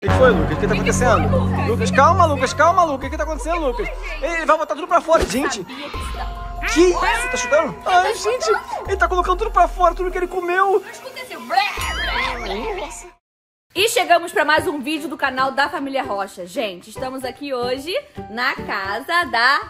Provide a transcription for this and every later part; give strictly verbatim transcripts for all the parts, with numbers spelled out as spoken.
O que foi, Lucas? O que tá que acontecendo? que foi, Lucas? Lucas, calma, Lucas, calma, Lucas. O que tá acontecendo, Lucas? Ele vai botar tudo pra fora, gente. Que isso? Tá chutando? Ai, gente, ele tá colocando tudo pra fora, tudo que ele comeu. E chegamos para mais um vídeo do canal da Família Rocha. Gente, estamos aqui hoje na casa da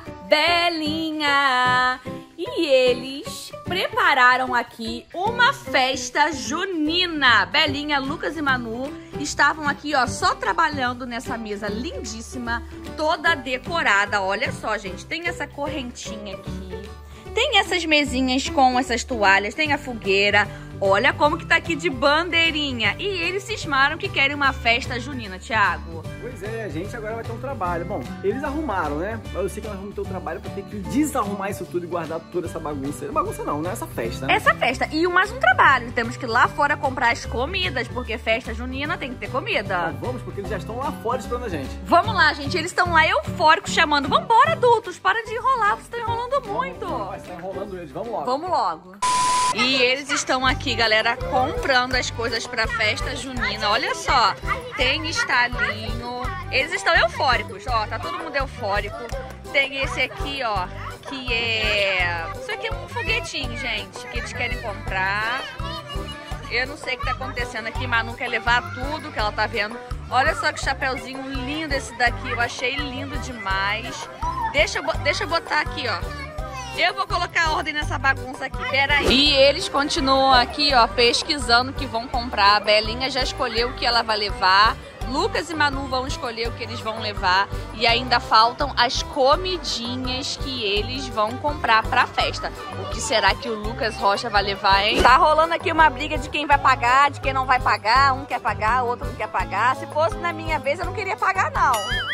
Belinha. E eles prepararam aqui uma festa junina. Belinha, Lucas e Manu estavam aqui, ó, só trabalhando nessa mesa lindíssima, toda decorada. Olha só, gente, tem essa correntinha aqui. Tem essas mesinhas com essas toalhas, tem a fogueira. Olha como que tá aqui de bandeirinha. E eles cismaram que querem uma festa junina, Thiago. Pois é, a gente agora vai ter um trabalho. Bom, eles arrumaram, né? Mas eu sei que nós vamos ter um trabalho pra ter que desarrumar isso tudo e guardar toda essa bagunça. Bagunça não, né? Essa festa, né? Essa festa. E mais um trabalho. Temos que ir lá fora comprar as comidas, porque festa junina tem que ter comida. Então, vamos, porque eles já estão lá fora esperando a gente. Vamos lá, gente. Eles estão lá eufóricos chamando. Vambora, adultos. Para de enrolar. Vocês estão enrolando muito. Nossa, tá enrolando eles. Vamos logo. Vamos logo. E eles estão aqui, galera, comprando as coisas pra festa junina. Olha só. Tem estalinho. Eles estão eufóricos, ó. Tá todo mundo eufórico. Tem esse aqui, ó, que é... Isso aqui é um foguetinho, gente, que eles querem comprar. Eu não sei o que tá acontecendo aqui. Manu quer levar tudo que ela tá vendo. Olha só que chapeuzinho lindo esse daqui. Eu achei lindo demais. Deixa eu, deixa eu botar aqui, ó. Eu vou colocar ordem nessa bagunça aqui, peraí. E eles continuam aqui, ó, pesquisando o que vão comprar. A Belinha já escolheu o que ela vai levar. Lucas e Manu vão escolher o que eles vão levar. E ainda faltam as comidinhas que eles vão comprar pra festa. O que será que o Lucas Rocha vai levar, hein? Tá rolando aqui uma briga de quem vai pagar, de quem não vai pagar. Um quer pagar, o outro não quer pagar. Se fosse na minha vez, eu não queria pagar, não.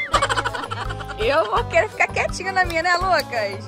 Eu vou querer ficar quietinha na minha, né, Lucas?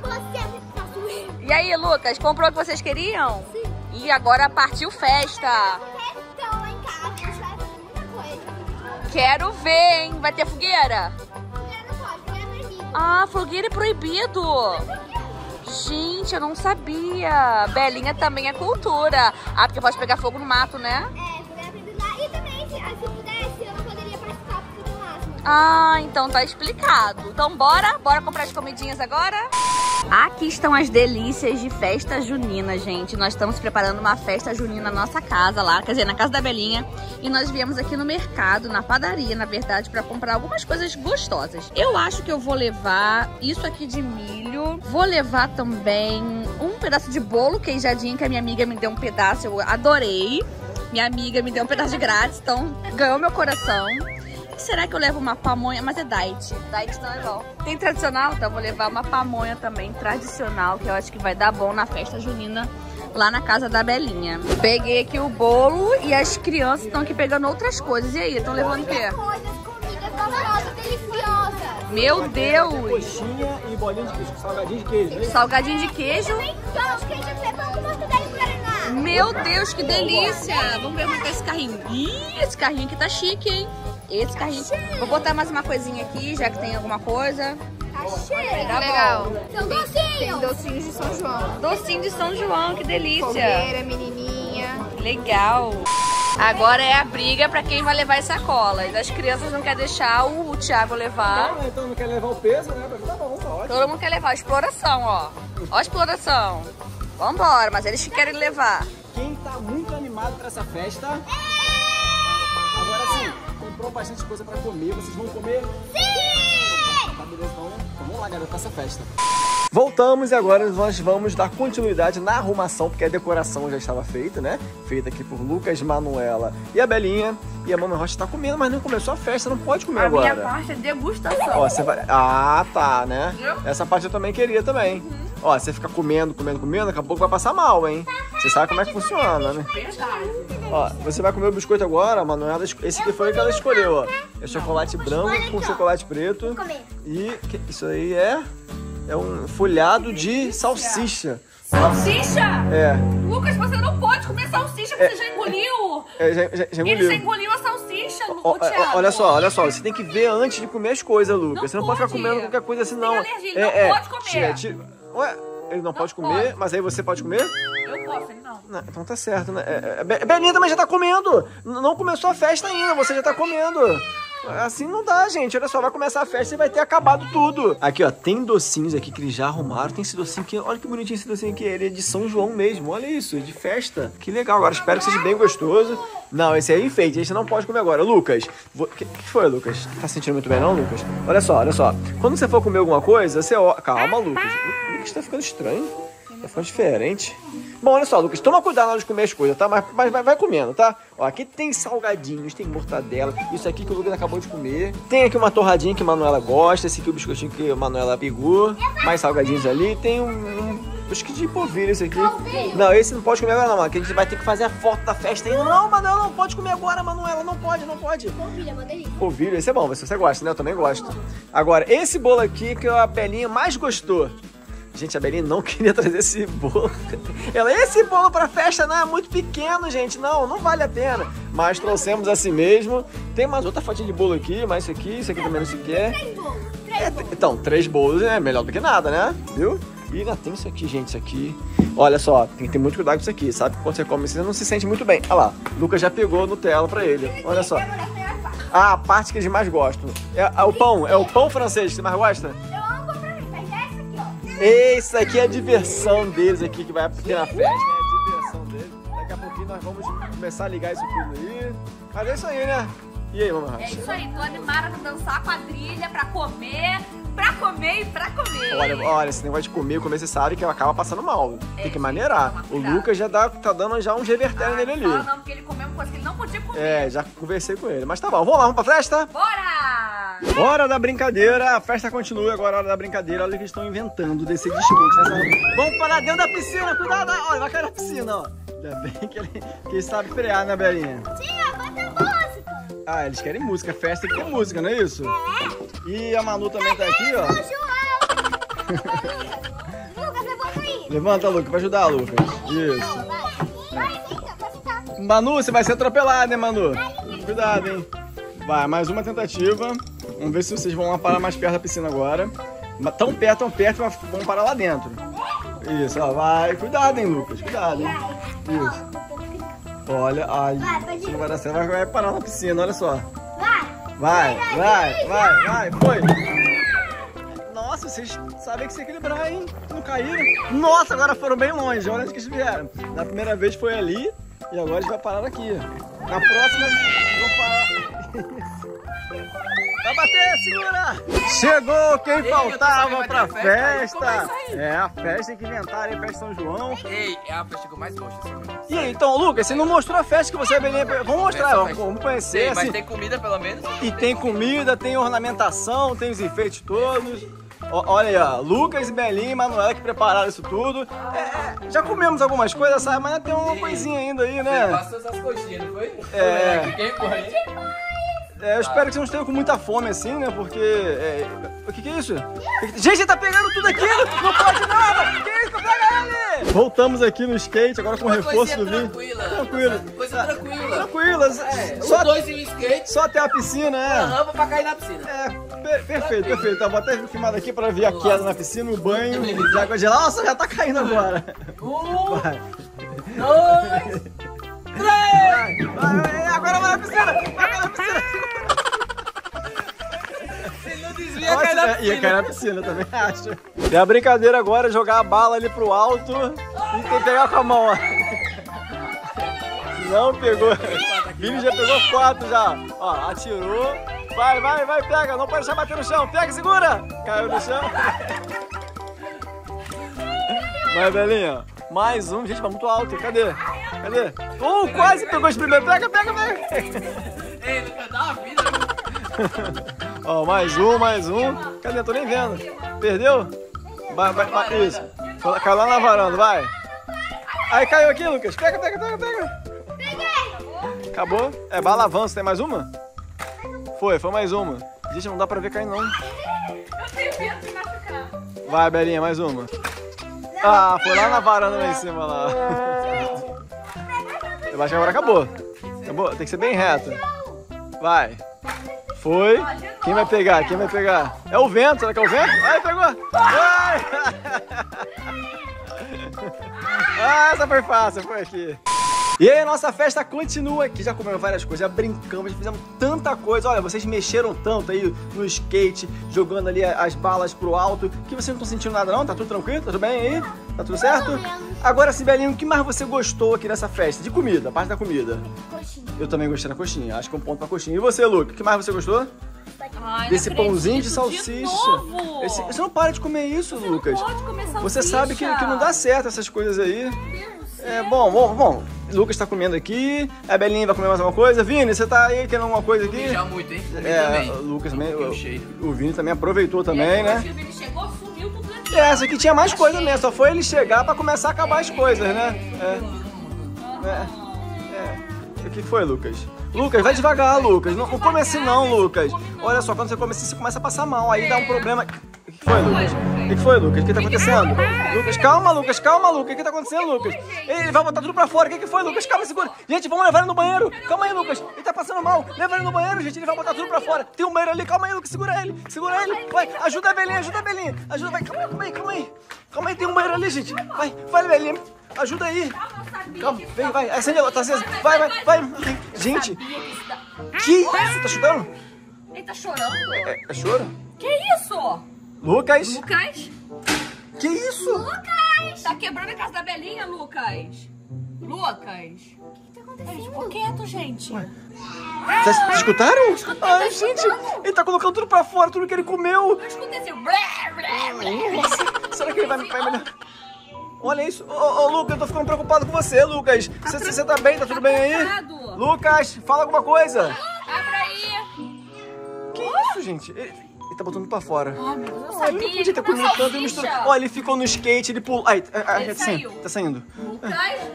E aí, Lucas, comprou o que vocês queriam? Sim. E agora partiu festa. Então, lá em casa, a gente vai fazer muita coisa. Quero ver, hein? Vai ter fogueira? Fogueira não pode, fogueira é proibido. Ah, fogueira é proibido. Gente, eu não sabia. Belinha também é cultura. Ah, porque pode pegar fogo no mato, né? É, fogueira é proibido lá. E também, se, se pudesse, eu não poderia participar porque eu tenho asma. Ah, então tá explicado. Então bora? Bora comprar as comidinhas agora? Aqui estão as delícias de festa junina, gente. Nós estamos preparando uma festa junina na nossa casa lá, quer dizer, na casa da Belinha. E nós viemos aqui no mercado, na padaria, na verdade, para comprar algumas coisas gostosas. Eu acho que eu vou levar isso aqui de milho. Vou levar também um pedaço de bolo queijadinho, que a minha amiga me deu um pedaço, eu adorei. Minha amiga me deu um pedaço de grátis, então ganhou meu coração. Será que eu levo uma pamonha? Mas é diet. Diet não é bom. Tem tradicional? Então eu vou levar uma pamonha também tradicional, que eu acho que vai dar bom na festa junina lá na casa da Belinha. Peguei aqui o bolo e as crianças estão aqui pegando outras coisas. E aí, estão levando o quê? Coisas, comidas gostosas, deliciosas. Meu Deus! Coxinha e bolinha de queijo, salgadinho de queijo, né? Salgadinho de queijo. Então, queijo é pão com mortadela e guaraná. Meu Deus, que delícia! Vamos ver como é que é esse carrinho. Ih, esse carrinho aqui tá chique, hein? Esse carrinho. Vou botar mais uma coisinha aqui, já que tem alguma coisa. Achei. Tá legal. São docinhos. Tem docinhos de São João. Docinho de São João, que delícia. Fogueira, menininha. Legal. Agora é a briga pra quem vai levar as sacolas. As crianças não querem deixar o, o Thiago levar. Não, então não quer levar o peso, né? Mas tá bom, tá ótimo. Todo mundo quer levar. Exploração, ó. Ó a exploração. Vambora, mas eles que querem levar. Quem tá muito animado pra essa festa? Agora sim, comprou bastante coisa pra comer. Vocês vão comer? Sim! Tá beleza, então vamos lá, galera, pra essa festa. Voltamos e agora nós vamos dar continuidade na arrumação, porque a decoração já estava feita, né? Feita aqui por Lucas, Manuela e a Belinha. E a Manu Rocha tá comendo, mas não começou a festa, não pode comer a agora. A minha parte é degustação. Ó, você vai... Ah, tá, né? Viu? Essa parte eu também queria também. Uhum. Ó, você fica comendo, comendo, comendo, daqui a pouco vai passar mal, hein? Você sabe como é que funciona, né? Verdade. Ó, você vai comer o biscoito agora, a Manuela, esse aqui foi o que ela escolheu, ó. É chocolate branco com chocolate preto. E que- isso aí é, é um folhado de salsicha. Salsicha? É, Lucas, você não pode comer salsicha, porque você já engoliu. é já, já, já Ele engoliu. já engoliu a salsicha, Ó, o Thiago. ó, olha só, olha só, você tem que ver antes de comer as coisas, Lucas. Não Você não pode ficar pode. comendo qualquer coisa assim, Tem não. alergia, não pode comer. Tira, tira. Ué, ele não, pode comer, pode. mas aí você pode comer? Eu posso, ele não. Não, então tá certo, né? É, é, Be- Belinha também já tá comendo. N- Não começou a festa ainda, você já tá comendo. Assim não dá, gente. Olha só, vai começar a festa e vai ter acabado tudo. Aqui, ó, tem docinhos aqui que eles já arrumaram. Tem esse docinho aqui. Olha que bonitinho esse docinho aqui. Ele é de São João mesmo. Olha isso, é de festa. Que legal. Agora espero que seja bem gostoso. Não, esse aí é enfeite. Esse não pode comer agora. Lucas, o que, que foi, Lucas? Tá sentindo muito bem, não, Lucas? Olha só, olha só. Quando você for comer alguma coisa, você... Ó... Calma, Lucas. O Lucas tá ficando estranho. Tá ficando diferente. Bom, olha só, Lucas, toma cuidado na hora de comer as coisas, tá? Mas, mas vai, vai comendo, tá? Ó, aqui tem salgadinhos, tem mortadela, isso aqui que o Lucas acabou de comer. Tem aqui uma torradinha que a Manuela gosta, esse aqui é o biscoitinho que a Manuela pegou. Mais salgadinhos ali, tem um... um acho que de polvilho esse aqui. Não, esse não pode comer agora não, mano, que a gente vai ter que fazer a foto da festa ainda. Não, Manuela, não pode comer agora, Manuela, não pode, não pode. Polvilho é uma delícia. Polvilho, esse é bom, se você gosta, né? Eu também gosto. Agora, esse bolo aqui que a Belinha mais gostou. Gente, a Belinha não queria trazer esse bolo. Ela, esse bolo pra festa não é muito pequeno, gente. Não, não vale a pena. Mas trouxemos assim mesmo. Tem mais outra fatia de bolo aqui, mais isso aqui, isso aqui também não se quer. Três bolos. Três É, bolos. então, três bolos é melhor do que nada, né? Viu? E ainda tem isso aqui, gente, isso aqui. Olha só, tem que ter muito cuidado com isso aqui. Sabe que quando você come, você não se sente muito bem. Olha lá, o Lucas já pegou Nutella pra ele. Olha só. Ah, a parte que eles mais gostam. É, é o pão, é o pão francês que você mais gosta? Eu amo comprar isso, mas é essa aqui, ó. Esse aqui é a diversão deles aqui, que vai ter na festa, é a diversão deles. Daqui a pouquinho nós vamos começar a ligar isso tudo aí. Mas é isso aí, né? E aí, mamãe? É isso aí, tô animada pra dançar a quadrilha, pra comer, pra comer e pra comer. Olha, olha, esse negócio de comer, comer, você sabe que acaba passando mal. Tem que É, maneirar. tem que tomar O cuidado. Lucas já dá, tá dando já uns revertérios Ai, nele fala ali. não, porque ele comeu uma coisa que ele não podia comer. É, já conversei com ele. Mas tá bom, vamos lá, vamos pra festa? Bora! Hora da brincadeira, a festa continua agora, hora da brincadeira. Olha o que eles estão inventando, descer de skate. Né? Vamos parar dentro da piscina, cuidado! Olha, vai cair na piscina, ó. Ainda bem que ele, que ele sabe frear, né, Belinha? Tia, bota música. Ah, eles querem música, festa tem que ter música, não é isso? É. E a Manu também tá aqui, ó. Ô, João. Lucas, levanta aí. Levanta, Lucas, pra ajudar, Lucas. Isso. Vai, vai, Mica, pode ficar. Manu, você vai ser atropelado, hein, Manu? Cuidado, hein? Vai, mais uma tentativa. Vamos ver se vocês vão lá parar mais perto da piscina agora. Mas tão perto, tão perto, mas vão parar lá dentro. Isso, ó, vai. Cuidado, hein, Lucas, cuidado, hein? Isso. Olha, ai, Vai, pode ir. isso não vai dar certo, vai, vai parar na piscina, olha só. Vai. Vai, vai, vai, vai, foi. Nossa, vocês sabem que se equilibrar, hein? Não caíram. Nossa, agora foram bem longe, olha onde que eles vieram. Na primeira vez foi ali e agora eles vão parar aqui. Na próxima, vão parar... Vai bater, segura! Chegou quem Ei, faltava eu tô pra sabendo, vai ter a festa! festa. Como é isso aí? É, a festa que inventaram aí, festa São João. Ei, é a festa que eu mais gosto. Assim. E aí, então, Lucas, você não mostrou a festa que você é Belinha. Vamos mostrar, Essa vamos, festa. vamos conhecer. Sei, mas assim. tem comida pelo menos. E tem comida, tem ornamentação, tem os enfeites todos. Ó, olha aí, ó, Lucas, Belinha e Manuela que prepararam isso tudo. É, é, já comemos algumas coisas, sabe? Mas ainda tem uma coisinha ainda aí, Você né? passou essas coxinhas, não foi? É. Quem foi? É, eu espero que você não esteja com muita fome assim, né? Porque. É, o que, que é isso? Gente, ele tá pegando tudo aqui! Não pode nada! Que isso? Pega ele! Voltamos aqui no skate, agora com o Uma reforço coisinha do vinho. tranquila. Tranquilo. Coisa tranquila. Tranquilas. É, Só, os dois em um skate, só até a piscina, uma é. rampa pra cair na piscina. É, per- perfeito, perfeito. Tá, vou até filmar daqui pra ver a queda na piscina, o banho de água gelada. Nossa, já tá caindo agora. Um, Vai, dois, três! vai, vai, agora vai na piscina! Vai na piscina! Se não desvia, cai na Nossa, ia cair piscina. na piscina também, acho. E a brincadeira agora é jogar a bala ali pro alto e tem que pegar com a mão, ó. Não pegou. Vini já pegou quatro já. Ó, atirou. Vai, vai, vai, pega. Não pode deixar bater no chão. Pega, segura. Caiu no chão. Vai, Belinha. Mais um. Gente, vai muito alto. Cadê? Cadê? Uh, quase pegou de primeiro. Pega, pega, pega. Ei, não dá uma vida. Ó, mais um, mais um. Cadê? Tô nem vendo. Perdeu? Vai, vai, vai. Isso. Caiu lá na varanda, vai. Aí caiu aqui, Lucas. Pega, pega, pega, pega. Acabou? É bala avanço. Tem mais uma? Foi, foi mais uma. Gente, não dá pra ver cair, não. Eu tenho medo de machucar. Vai, Belinha, mais uma. Ah, foi lá na varanda lá em cima, lá. Eu acho que agora acabou. Acabou? Tem que ser bem reto. Vai. Foi. Quem vai pegar? Quem vai pegar? É o vento, será que é o vento? Ai, pegou! Ai! Ah, essa foi fácil, foi aqui. E aí, a nossa festa continua aqui. Já comemos várias coisas, já brincamos, já fizemos tanta coisa. Olha, vocês mexeram tanto aí no skate, jogando ali as balas pro alto, que vocês não estão sentindo nada não? Tá tudo tranquilo? Tá tudo bem aí? Tá tudo certo? Agora, Sibelinho, o que mais você gostou aqui dessa festa? De comida, a parte da comida. Coxinha. Eu também gostei da coxinha, acho que é um ponto pra coxinha. E você, Luca, o que mais você gostou? Ai, Desse não pãozinho de acredito, salsicha. De novo. Esse- você não para de comer isso, Você Lucas. Não pode comer salsicha. Você sabe que, que não dá certo essas coisas aí. É, bom, bom, bom. Lucas tá comendo aqui. A Belinha vai comer mais alguma coisa. Vini, você tá aí querendo alguma coisa aqui? Já muito, hein? Comi É, também. o Lucas também. Fiquei O, cheio. o Vini também aproveitou E também, aí, né? depois que o Vini chegou, sumiu tudo aqui. É, essa aqui tinha mais coisa mesmo. Só foi ele chegar pra começar a acabar as coisas, né? É. É. É. O que foi, Lucas? Lucas, vai devagar, Lucas. Não, não come assim não, Lucas. Olha só, quando você come assim, você começa a passar mal. Aí dá um problema. O que foi, Lucas? O que foi, Lucas? O que tá acontecendo? Lucas, calma, Lucas, calma, Lucas. O que tá acontecendo, Lucas? Ele vai botar tudo pra fora. O que que foi, Lucas? Calma, segura. Gente, vamos levar ele no banheiro. Calma aí, Lucas. Ele tá passando mal. Leva ele no banheiro, gente. Ele vai botar tudo pra fora. Tem um banheiro ali. Calma aí, Lucas. Segura ele. Segura ele. Vai, ajuda a Belinha, ajuda a Belinha. Ajuda, vai. Calma aí, calma aí, calma aí. Calma aí, tem um banheiro ali, gente. Vai, vai, Belinha. Ajuda aí. Calma, vem, vai. Acende a tá acesa. Vai, vai, vai. Ai, gente, que isso? Tá chutando? Ele tá chorando? É, é choro? Que isso? Lucas? Lucas? Que isso? Lucas! Tá quebrando a casa da Belinha, Lucas. Lucas. O que tá Ele acontecendo? ficou quieto, gente. Vocês escutaram? Ai, gente, ele tá colocando tudo pra fora, tudo que ele comeu. Eu escutei assim. Blé, blé, blé. Nossa, será que ele vai me... Vai me... Olha isso. Ô, ô, Lucas, eu tô ficando preocupado com você, Lucas. Você, você tá bem? Tá tudo bem aí? preocupado? Lucas, fala alguma coisa. Abre aí. Que isso, gente? Ele, ele tá botando pra fora. Ai, meu Deus, eu Ai, ele sabia. não podia ter Comeu comido tanto e salsicha. misturado. Olha, ele ficou no skate, ele pulou. Ai, ai, ai, Ele tá saindo. saiu. Tá saindo. Lucas,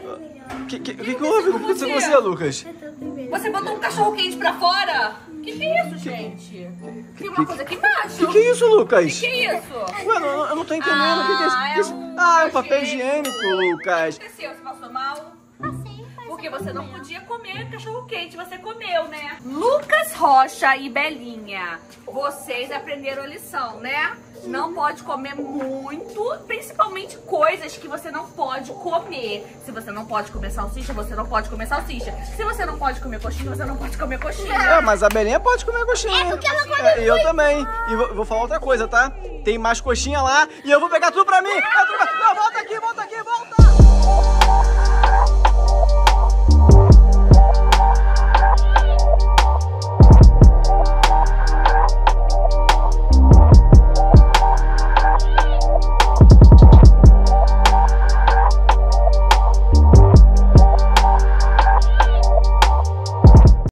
O que, que, que, que houve? O que aconteceu com você, Lucas? você botou um cachorro quente pra fora? Que que é isso, gente? Tem uma coisa aqui embaixo. Que que é isso, Lucas? Que é isso? Ué, não, eu não tô entendendo. O que, que é isso? Ah, Que é isso? um Ah, é um papel papel higiênico, Lucas. O que aconteceu? Você passou mal? Passei, faz Porque você não podia comer cachorro quente, você comeu, né? Lucas Rocha e Belinha, vocês aprenderam a lição, né? Não pode comer muito, principalmente coisas que você não pode comer. Se você não pode comer salsicha, você não pode comer salsicha. Se você não pode comer coxinha, você não pode comer coxinha. É, mas a Belinha pode comer coxinha. É porque ela come É, e eu também. E vou, vou falar outra coisa, tá? Tem mais coxinha lá e eu vou pegar tudo pra mim. É tudo pra... Não, volta aqui, volta aqui, volta!